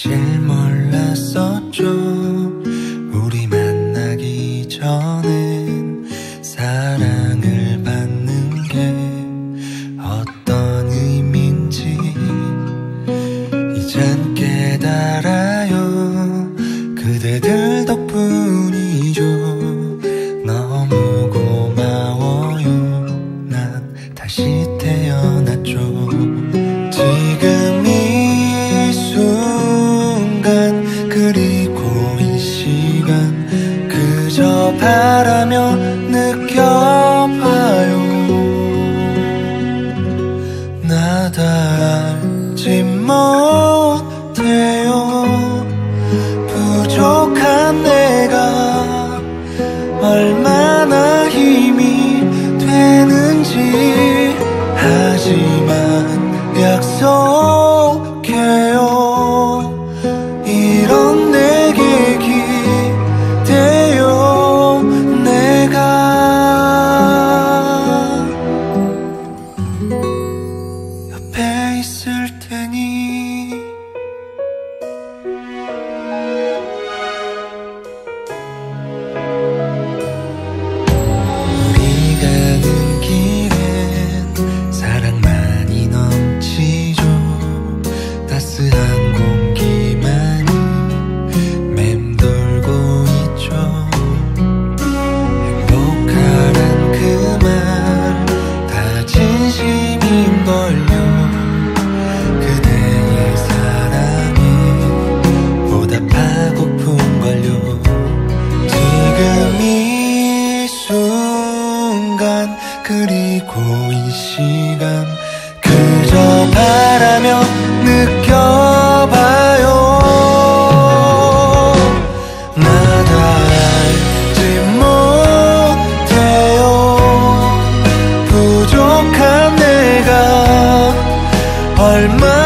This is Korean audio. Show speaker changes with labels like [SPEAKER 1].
[SPEAKER 1] 사실 몰랐었죠. 우리 만나기 전엔 사랑을 받는 게 어떤 의미인지 이젠 깨달아요. 그대들 덕분이죠. 너무 고마워요. 난 다시 태어났죠. 지금 이 순간 그리고 이 시간 그저 바라며 느껴봐요. 나 다 알지 못해요. 부족한 내가 얼마나 힘이 되는지 하지만 약속해요. 이런 내게 기대요. 내가 옆에 있을 테니. 우리 가는 길엔 사랑만이 넘치죠. 따스한 공기만이 맴돌고 있죠. 행복하란 그 말 다 진심인걸요. 그대의 사랑에 보답하고픈걸요. 지금 이 순간 그리고 이 시간 그저 바라며 느껴봐요. 나 다 알지 못해요. 부족한 내가 얼마